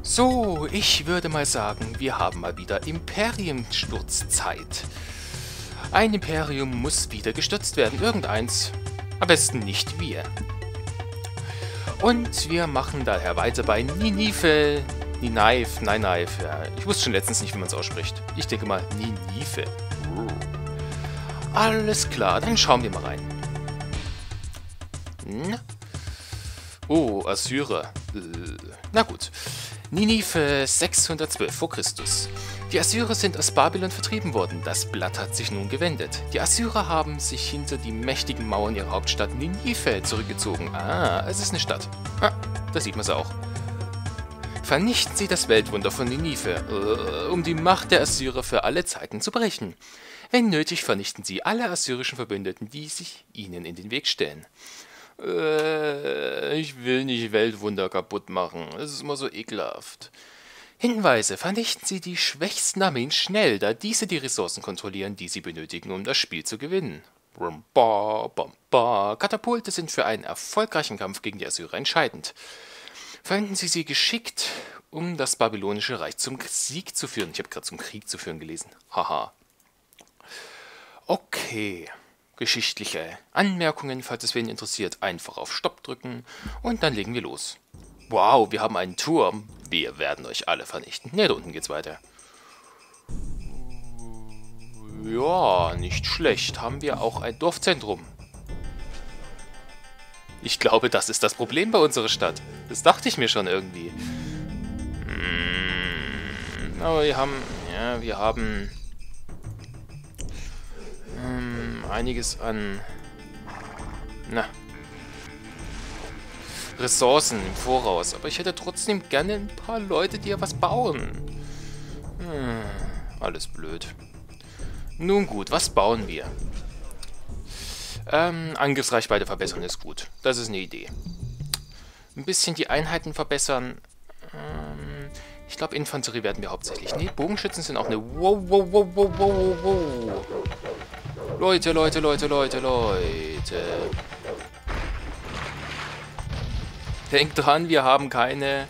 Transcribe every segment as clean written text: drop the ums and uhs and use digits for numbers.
So, ich würde mal sagen, wir haben mal wieder Imperiumsturzzeit. Ein Imperium muss wieder gestürzt werden, irgendeins. Am besten nicht wir. Und wir machen daher weiter bei Ninive. Ninive, Ninive, ja. Ich wusste schon letztens nicht, wie man es ausspricht. Ich denke mal Ninive. Alles klar, dann schauen wir mal rein. Oh, Assyrer. Na gut. Ninive 612 vor Christus. Die Assyrer sind aus Babylon vertrieben worden. Das Blatt hat sich nun gewendet. Die Assyrer haben sich hinter die mächtigen Mauern ihrer Hauptstadt Ninive zurückgezogen. Ah, es ist eine Stadt. Ah, da sieht man sie auch. Vernichten Sie das Weltwunder von Ninive, um die Macht der Assyrer für alle Zeiten zu brechen. Wenn nötig, vernichten Sie alle assyrischen Verbündeten, die sich ihnen in den Weg stellen. Ich will nicht Weltwunder kaputt machen. Es ist immer so ekelhaft. Hinweise. Vernichten Sie die schwächsten Armeen schnell, da diese die Ressourcen kontrollieren, die sie benötigen, um das Spiel zu gewinnen. Katapulte sind für einen erfolgreichen Kampf gegen die Assyrer entscheidend. Verwenden Sie sie geschickt, um das babylonische Reich zum Sieg zu führen. Ich habe gerade zum Krieg zu führen gelesen. Haha. Okay. Geschichtliche Anmerkungen, falls es wen interessiert, einfach auf Stopp drücken und dann legen wir los. Wow, wir haben einen Turm. Wir werden euch alle vernichten. Ne, da unten geht's weiter. Ja, nicht schlecht. Haben wir auch ein Dorfzentrum. Ich glaube, das ist das Problem bei unserer Stadt. Das dachte ich mir schon irgendwie. Aber wir haben einiges an Ressourcen im Voraus. Aber ich hätte trotzdem gerne ein paar Leute, die ja was bauen. Alles blöd. Nun gut, was bauen wir? Angriffsreichweite verbessern ist gut. Das ist eine Idee. Ein bisschen die Einheiten verbessern. Ich glaube, Infanterie werden wir hauptsächlich. Nee, Bogenschützen sind auch eine... Wow. Leute. Denkt dran, wir haben keine...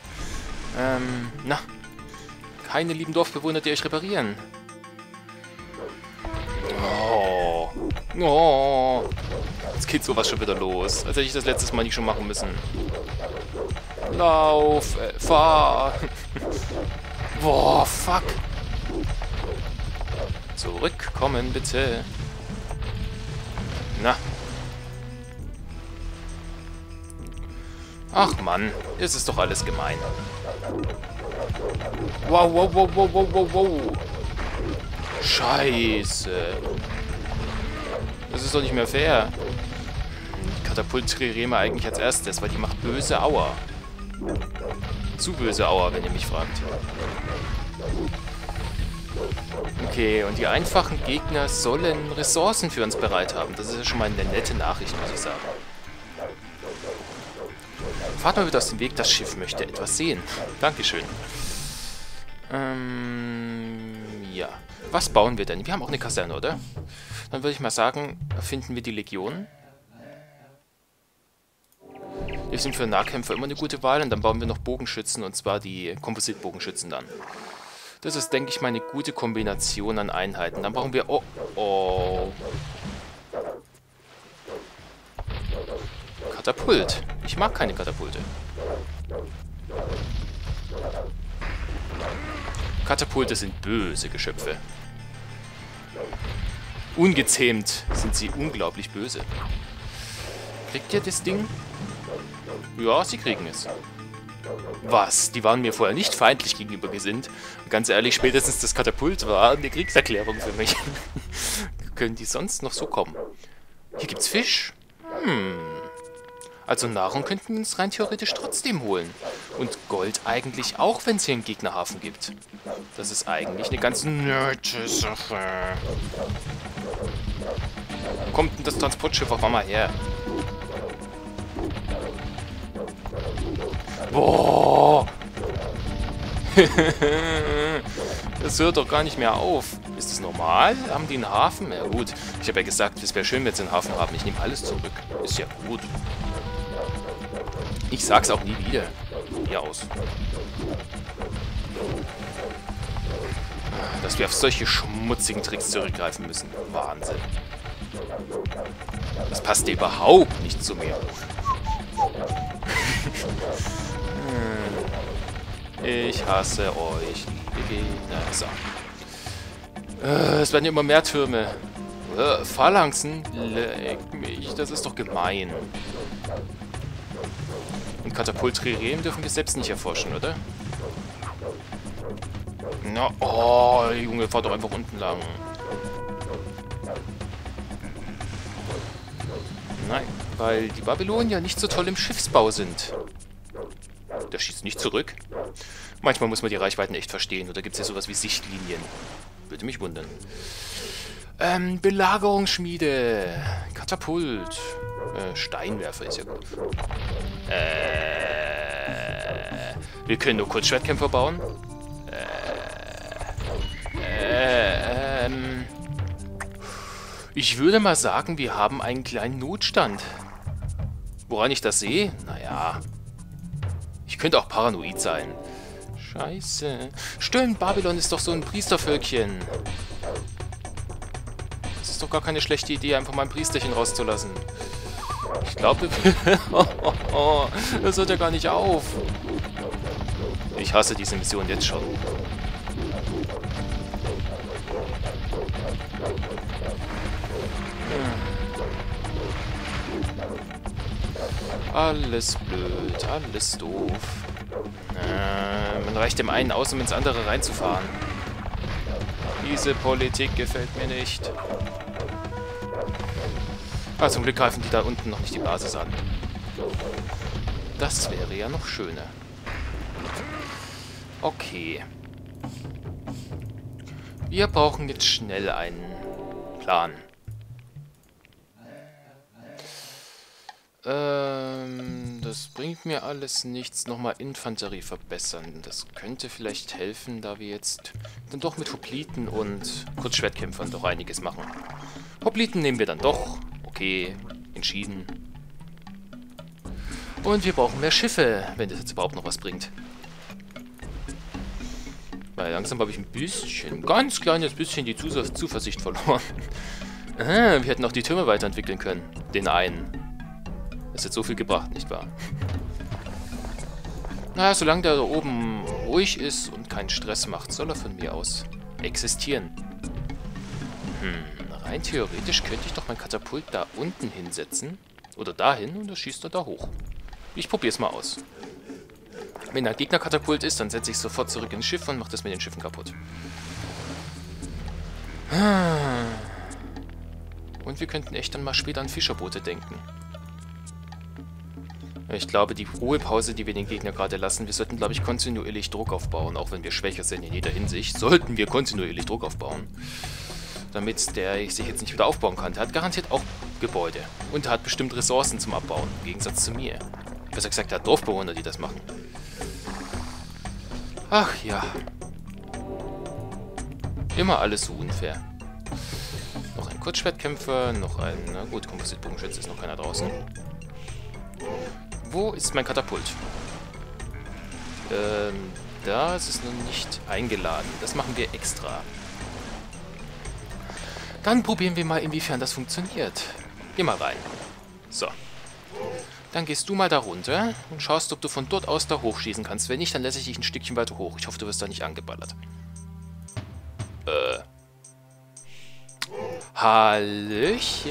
keine lieben Dorfbewohner, die euch reparieren. Oh. Jetzt geht sowas schon wieder los. Als hätte ich das letztes Mal nicht schon machen müssen. Lauf, fahr. Boah, fuck. Zurückkommen, bitte. Na. Ach Mann, es ist doch alles gemein. Wow. Scheiße. Das ist doch nicht mehr fair. Die Katapult-Trireme eigentlich als erstes, weil die macht böse Aua. Zu böse Aua, wenn ihr mich fragt. Okay, und die einfachen Gegner sollen Ressourcen für uns bereit haben. Das ist ja schon mal eine nette Nachricht, muss ich sagen. Fahrt mal wieder aus dem Weg, das Schiff möchte etwas sehen. Dankeschön. Ja. Was bauen wir denn? Wir haben auch eine Kaserne, oder? Dann würde ich mal sagen, finden wir die Legion. Wir sind für Nahkämpfer immer eine gute Wahl und dann bauen wir noch Bogenschützen und zwar die Kompositbogenschützen dann. Das ist, denke ich mal, eine gute Kombination an Einheiten. Dann brauchen wir... Oh. Katapult. Ich mag keine Katapulte. Katapulte sind böse Geschöpfe. Ungezähmt sind sie unglaublich böse. Kriegt ihr das Ding? Ja, sie kriegen es. Was? Die waren mir vorher nicht feindlich gegenüber gesinnt. Und ganz ehrlich, spätestens das Katapult war eine Kriegserklärung für mich. Können die sonst noch so kommen? Hier gibt's Fisch. Also Nahrung könnten wir uns rein theoretisch trotzdem holen. Und Gold eigentlich auch, wenn es hier einen Gegnerhafen gibt. Das ist eigentlich eine ganz nette Sache. Wo kommt denn das Transportschiff auf einmal her? Boah! Das hört doch gar nicht mehr auf. Ist das normal? Haben die einen Hafen? Ja gut. Ich habe ja gesagt, es wäre schön, wenn sie einen Hafen haben. Ich nehme alles zurück. Ist ja gut. Ich sag's auch nie wieder. Hier aus. Dass wir auf solche schmutzigen Tricks zurückgreifen müssen. Wahnsinn. Das passt überhaupt nicht zu mir. Ich hasse euch, liebe Gegner. So. Es werden immer mehr Türme. Phalanxen? Leck mich, das ist doch gemein. Und Katapult-Trirem dürfen wir selbst nicht erforschen, oder? Na, oh, Junge, fahr doch einfach unten lang. Nein, weil die Babylonier nicht so toll im Schiffsbau sind. Der schießt nicht zurück. Manchmal muss man die Reichweiten echt verstehen. Oder gibt es ja sowas wie Sichtlinien? Würde mich wundern. Belagerungsschmiede. Katapult. Steinwerfer ist ja gut. Wir können nur Kurzschwertkämpfer bauen. Ich würde mal sagen, wir haben einen kleinen Notstand. Woran ich das sehe? Naja. Ich könnte auch paranoid sein. Scheiße. Stimmt, Babylon ist doch so ein Priestervölkchen. Das ist doch gar keine schlechte Idee, einfach mal ein Priesterchen rauszulassen. Ich glaube, das hört ja gar nicht auf. Ich hasse diese Mission jetzt schon. Alles blöd, alles doof. Man reicht dem einen aus, um ins andere reinzufahren. Diese Politik gefällt mir nicht. Ah, zum Glück greifen die da unten noch nicht die Basis an. Das wäre ja noch schöner. Okay. Wir brauchen jetzt schnell einen Plan. Das bringt mir alles nichts. Nochmal Infanterie verbessern. Das könnte vielleicht helfen, da wir jetzt dann doch mit Hopliten und Kurzschwertkämpfern doch einiges machen. Hopliten nehmen wir dann doch. Okay, entschieden. Und wir brauchen mehr Schiffe, wenn das jetzt überhaupt noch was bringt. Weil langsam habe ich ein ganz kleines bisschen die Zuversicht verloren. Wir hätten auch die Türme weiterentwickeln können. Den einen. Das hat so viel gebracht, nicht wahr? Na, solange der da oben ruhig ist und keinen Stress macht, soll er von mir aus existieren. Rein theoretisch könnte ich doch mein Katapult da unten hinsetzen. Oder dahin und das schießt er da hoch. Ich probiere es mal aus. Wenn ein Gegnerkatapult ist, dann setze ich sofort zurück ins Schiff und mache das mit den Schiffen kaputt. Und wir könnten echt dann mal später an Fischerboote denken. Ich glaube, die Ruhepause, die wir den Gegner gerade lassen, wir sollten, glaube ich, kontinuierlich Druck aufbauen. Auch wenn wir schwächer sind in jeder Hinsicht, sollten wir kontinuierlich Druck aufbauen. Damit der sich jetzt nicht wieder aufbauen kann. Der hat garantiert auch Gebäude. Und er hat bestimmt Ressourcen zum Abbauen, im Gegensatz zu mir. Besser gesagt, er hat Dorfbewohner, die das machen. Ach ja. Immer alles so unfair. Noch ein Kurzschwertkämpfer, noch ein... Na gut, Kompositbogenschütze ist noch keiner draußen. Wo ist mein Katapult? Da ist es noch nicht eingeladen. Das machen wir extra. Dann probieren wir mal, inwiefern das funktioniert. Geh mal rein. So. Dann gehst du mal da runter und schaust, ob du von dort aus da hochschießen kannst. Wenn nicht, dann lasse ich dich ein Stückchen weiter hoch. Ich hoffe, du wirst da nicht angeballert. Hallöchen.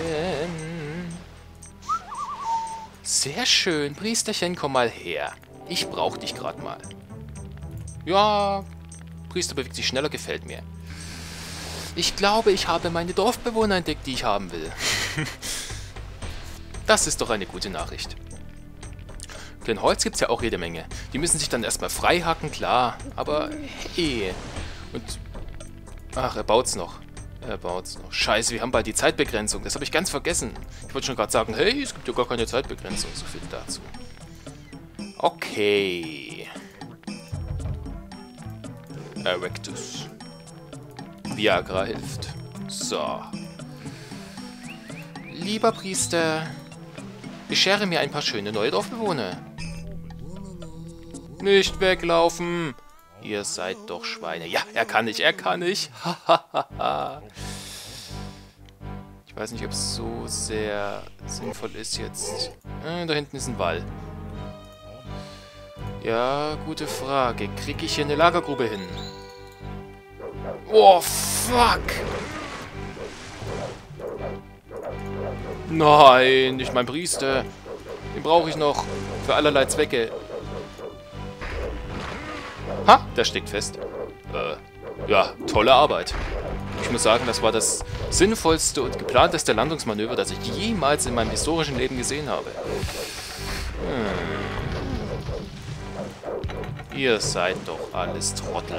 Sehr schön. Priesterchen, komm mal her. Ich brauche dich gerade mal. Ja, Priester bewegt sich schneller, gefällt mir. Ich glaube, ich habe meine Dorfbewohner entdeckt, die ich haben will. Das ist doch eine gute Nachricht. Denn Holz gibt es ja auch jede Menge. Die müssen sich dann erstmal frei hacken, klar. Aber hey. Und... Ach, er baut's noch. Er baut's noch. Scheiße, wir haben bald die Zeitbegrenzung. Das habe ich ganz vergessen. Ich wollte schon gerade sagen, hey, es gibt ja gar keine Zeitbegrenzung. So viel dazu. Okay. Erectus. Viagra hilft. So. Lieber Priester, beschere mir ein paar schöne neue Dorfbewohner. Nicht weglaufen. Ihr seid doch Schweine. Ja, er kann nicht, er kann nicht. Hahaha. Ich weiß nicht, ob es so sehr sinnvoll ist jetzt. Da hinten ist ein Wall. Ja, gute Frage. Kriege ich hier eine Lagergrube hin? Oh, fuck! Nein, nicht mein Priester. Den brauche ich noch für allerlei Zwecke. Ha, der steckt fest. Ja, tolle Arbeit. Ich muss sagen, das war das sinnvollste und geplanteste Landungsmanöver, das ich jemals in meinem historischen Leben gesehen habe. Ihr seid doch alles Trottel.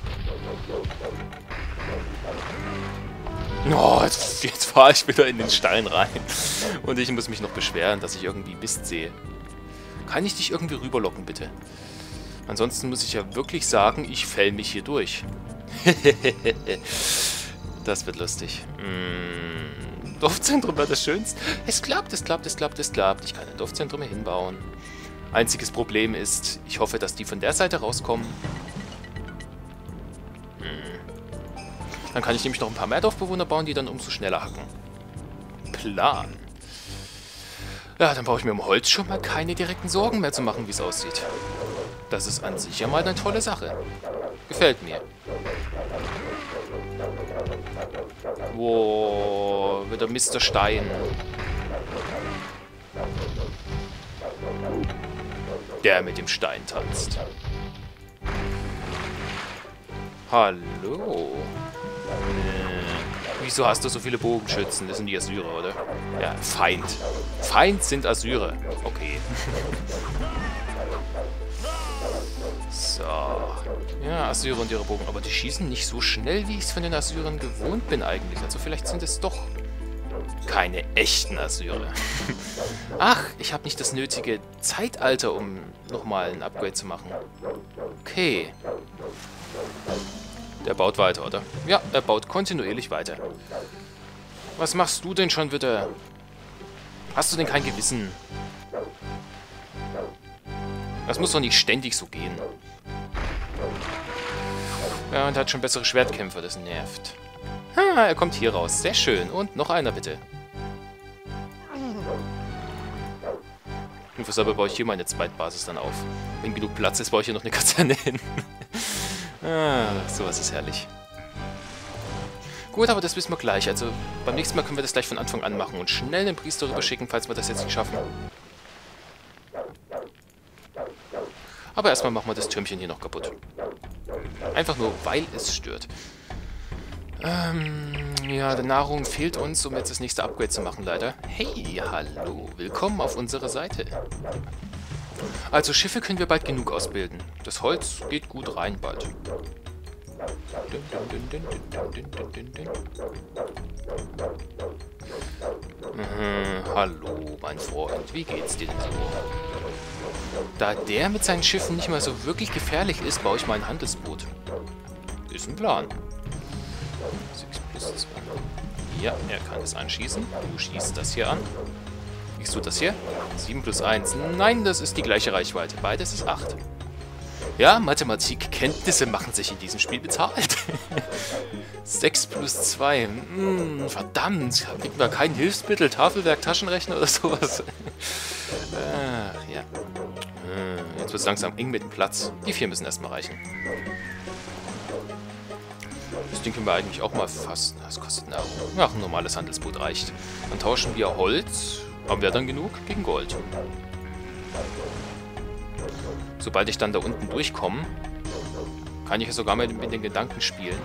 Oh, jetzt fahre ich wieder in den Stein rein. Und ich muss mich noch beschweren, dass ich irgendwie Mist sehe. Kann ich dich irgendwie rüberlocken, bitte? Ansonsten muss ich ja wirklich sagen, ich fäll mich hier durch. Das wird lustig. Dorfzentrum war das Schönste. Es klappt, es klappt, es klappt, es klappt. Ich kann ein Dorfzentrum hier hinbauen. Einziges Problem ist, ich hoffe, dass die von der Seite rauskommen. Dann kann ich nämlich noch ein paar mehr Dorfbewohner bauen, die dann umso schneller hacken. Plan. Ja, dann brauche ich mir um Holz schon mal keine direkten Sorgen mehr zu machen, wie es aussieht. Das ist an sich ja mal eine tolle Sache. Gefällt mir. Wow, wieder Mr. Stein. Der mit dem Stein tanzt. Hallo. Wieso hast du so viele Bogenschützen? Das sind die Assyrer, oder? Ja, Feind. Feind sind Assyrer. Okay. So. Ja, Assyrer und ihre Bogen. Aber die schießen nicht so schnell, wie ich es von den Assyrern gewohnt bin eigentlich. Also vielleicht sind es doch keine echten Assyrer. Ach, ich habe nicht das nötige Zeitalter, um nochmal ein Upgrade zu machen. Okay. Der baut weiter, oder? Ja, er baut kontinuierlich weiter. Was machst du denn schon wieder? Hast du denn kein Gewissen? Das muss doch nicht ständig so gehen. Ja, und er hat schon bessere Schwertkämpfer, das nervt. Ha, er kommt hier raus. Sehr schön. Und noch einer, bitte. Und weshalb baue ich hier meine Zweitbasis dann auf? Wenn genug Platz ist, baue ich hier noch eine Kaserne hin. Sowas ist herrlich. Gut, aber das wissen wir gleich. Also beim nächsten Mal können wir das gleich von Anfang an machen und schnell den Priester rüberschicken, falls wir das jetzt nicht schaffen. Aber erstmal machen wir das Türmchen hier noch kaputt. Einfach nur, weil es stört. Ja, die Nahrung fehlt uns, um jetzt das nächste Upgrade zu machen, leider. Hey, hallo, willkommen auf unserer Seite. Also Schiffe können wir bald genug ausbilden. Das Holz geht gut rein bald. Hallo, mein Freund, wie geht's dir denn so? Da der mit seinen Schiffen nicht mal so wirklich gefährlich ist, baue ich mal ein Handelsboot. Ist ein Plan. 6+2. Ja, er kann es anschießen. Du schießt das hier an. Siehst du das hier? 7+1. Nein, das ist die gleiche Reichweite. Beides ist 8. Ja, Mathematikkenntnisse machen sich in diesem Spiel bezahlt. 6+2. Verdammt, kriegen wir kein Hilfsmittel, Tafelwerk, Taschenrechner oder sowas. Ja. Jetzt wird es langsam eng mit dem Platz. Die 4 müssen erstmal reichen. Das Ding können wir eigentlich auch mal fassen. Das kostet Nahrung. Ach, ein normales Handelsboot reicht. Dann tauschen wir Holz. Haben wir dann genug gegen Gold. Sobald ich dann da unten durchkomme, kann ich ja sogar mit den Gedanken spielen.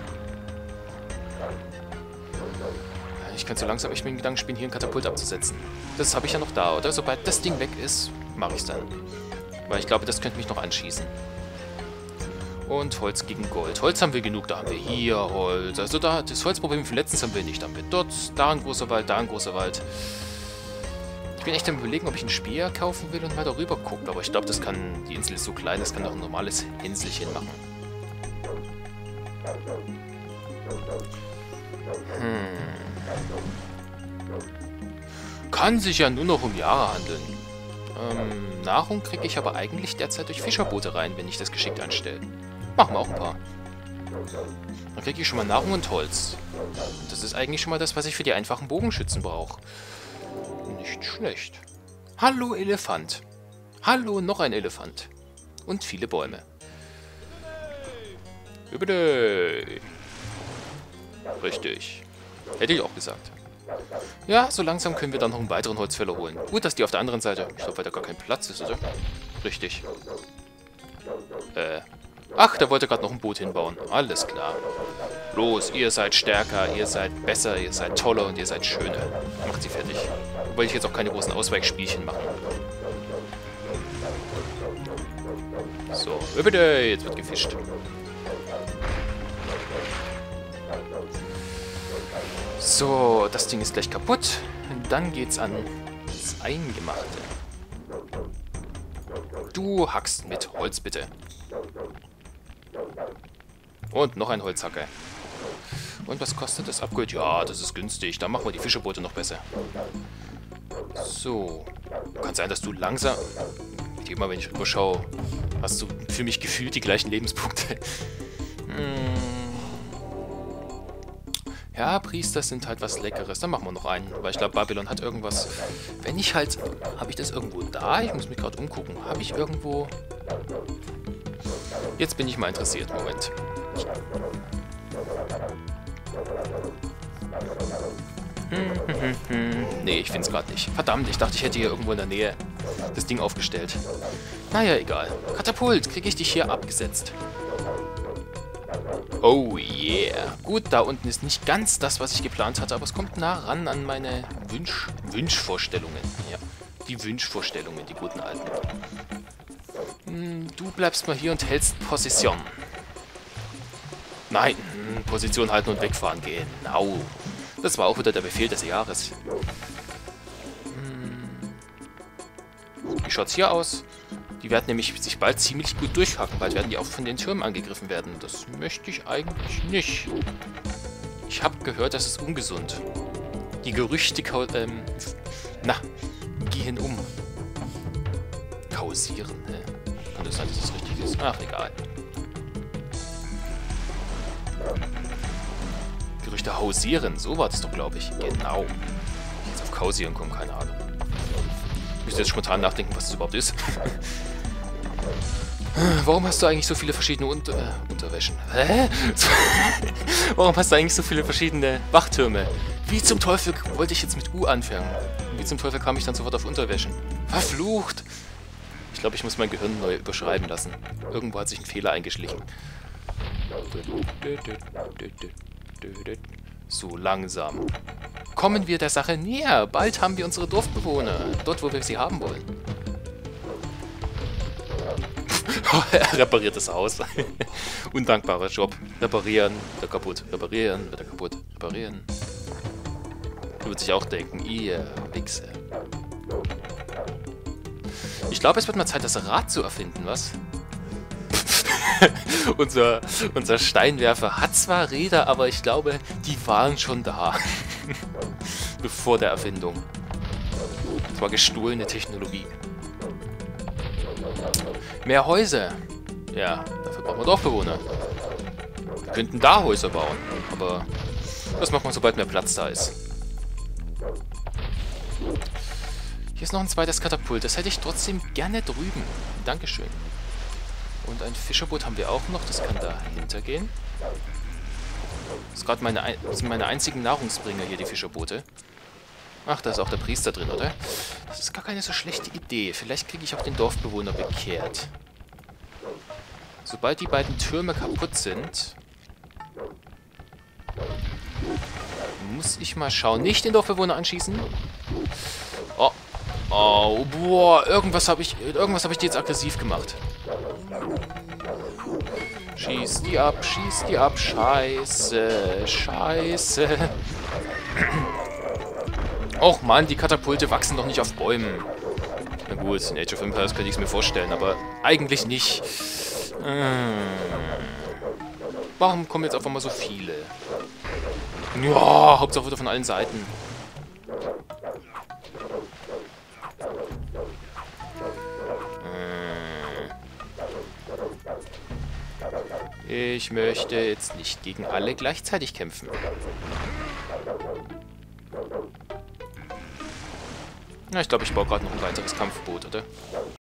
Ich kann so langsam echt mit den Gedanken spielen, hier ein Katapult abzusetzen. Das habe ich ja noch da, oder? Sobald das Ding weg ist, mache ich es dann. Weil ich glaube, das könnte mich noch anschießen. Und Holz gegen Gold. Holz haben wir genug, da haben wir hier Holz. Also da, das Holzproblem für letztens haben wir nicht. Da haben wir dort, da ein großer Wald, da ein großer Wald. Ich bin echt am Überlegen, ob ich einen Speer kaufen will und mal darüber gucke. Aber ich glaube, das kann, die Insel ist so klein, das kann doch ein normales Hänselchen machen. Kann sich ja nur noch um Jahre handeln. Nahrung kriege ich aber eigentlich derzeit durch Fischerboote rein, wenn ich das geschickt anstelle. Machen wir auch ein paar. Dann kriege ich schon mal Nahrung und Holz. Und das ist eigentlich schon mal das, was ich für die einfachen Bogenschützen brauche. Nicht schlecht. Hallo Elefant. Hallo, noch ein Elefant. Und viele Bäume. Übede. Richtig. Hätte ich auch gesagt. Ja, so langsam können wir dann noch einen weiteren Holzfäller holen. Gut, dass die auf der anderen Seite... Ich glaube, weil da gar kein Platz ist, oder? Richtig. Ach, der wollte gerade noch ein Boot hinbauen. Alles klar. Los, ihr seid stärker, ihr seid besser, ihr seid toller und ihr seid schöner. Macht sie fertig. Wobei ich jetzt auch keine großen Ausweichspielchen machen. So, bitte, jetzt wird gefischt. So, das Ding ist gleich kaputt. Dann geht's an das Eingemachte. Du hackst mit Holz, bitte. Und noch ein Holzhacker. Und was kostet das Upgrade? Ja, das ist günstig. Da machen wir die Fischerboote noch besser. So. Kann sein, dass du langsam... Immer wenn ich rüberschaue, hast du für mich gefühlt die gleichen Lebenspunkte. Ja, Priester sind halt was Leckeres. Dann machen wir noch einen. Weil ich glaube, Babylon hat irgendwas... Wenn ich halt... Habe ich das irgendwo da? Ich muss mich gerade umgucken. Habe ich irgendwo... Jetzt bin ich mal interessiert. Moment. Nee, ich finde es gerade nicht. Verdammt, ich dachte, ich hätte hier irgendwo in der Nähe das Ding aufgestellt. Naja, egal. Katapult, kriege ich dich hier abgesetzt. Oh yeah. Gut, da unten ist nicht ganz das, was ich geplant hatte, aber es kommt nah ran an meine Wünschvorstellungen. Ja, die Wünschvorstellungen, die guten alten. Du bleibst mal hier und hältst Position. Nein, Position halten und wegfahren. Genau. Das war auch wieder der Befehl des Jahres. Wie schaut's hier aus? Die werden nämlich sich bald ziemlich gut durchhacken. Bald werden die auch von den Türmen angegriffen werden. Das möchte ich eigentlich nicht. Ich habe gehört, das ist ungesund. Die Gerüchte gehen um. Kausieren, ne? Kann das sein, dass das richtig ist? Ach, egal. Gerüchte hausieren, so war das doch, glaube ich. Genau. Ich jetzt auf Kausieren komme, keine Ahnung. Ich müsste jetzt spontan nachdenken, was das überhaupt ist. Warum hast du eigentlich so viele verschiedene Unterwäschen? Hä? Warum hast du eigentlich so viele verschiedene Wachtürme? Wie zum Teufel wollte ich jetzt mit U anfangen? Wie zum Teufel kam ich dann sofort auf Unterwäschen? Verflucht! Ich glaube, ich muss mein Gehirn neu überschreiben lassen. Irgendwo hat sich ein Fehler eingeschlichen. So langsam. Kommen wir der Sache näher. Bald haben wir unsere Dorfbewohner. Dort, wo wir sie haben wollen. Er repariert das Haus. Undankbarer Job. Reparieren, wieder kaputt. Reparieren, wieder kaputt. Reparieren. Du würdest sich auch denken, ihr Wichse. Ich glaube, es wird mal Zeit, das Rad zu erfinden, was? unser Steinwerfer hat zwar Räder, aber ich glaube, die waren schon da. Bevor der Erfindung. Das war gestohlene Technologie. Mehr Häuser. Ja, dafür brauchen wir Dorfbewohner. Wir könnten da Häuser bauen, aber das macht man, sobald mehr Platz da ist. Hier ist noch ein zweites Katapult. Das hätte ich trotzdem gerne drüben. Dankeschön. Und ein Fischerboot haben wir auch noch. Das kann dahinter gehen. Das sind meine einzigen Nahrungsbringer hier, die Fischerboote. Ach, da ist auch der Priester drin, oder? Das ist gar keine so schlechte Idee. Vielleicht kriege ich auch den Dorfbewohner bekehrt. Sobald die beiden Türme kaputt sind, muss ich mal schauen. Nicht den Dorfbewohner anschießen. Oh. Oh, boah. Irgendwas habe ich die jetzt aggressiv gemacht. Schieß die ab, schieß die ab. Scheiße, scheiße. Och Mann, die Katapulte wachsen doch nicht auf Bäumen. Na gut, in Age of Empires könnte ich es mir vorstellen, aber eigentlich nicht. Warum kommen jetzt auf einmal so viele? Ja, Hauptsache wieder von allen Seiten. Ich möchte jetzt nicht gegen alle gleichzeitig kämpfen. Na, ich glaube, ich baue gerade noch ein weiteres Kampfboot, oder?